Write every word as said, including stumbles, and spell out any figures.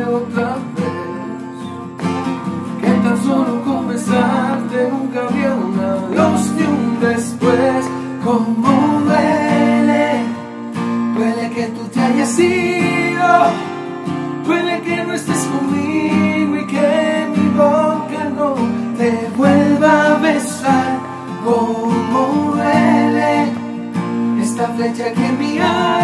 besarte otra vez, que tan solo con besarte nunca habría un adiós ni un después. Como duele, duele que tú te hayas ido, duele que no estés conmigo y que mi boca no te vuelva a besar. Como duele esta flecha que en mi alma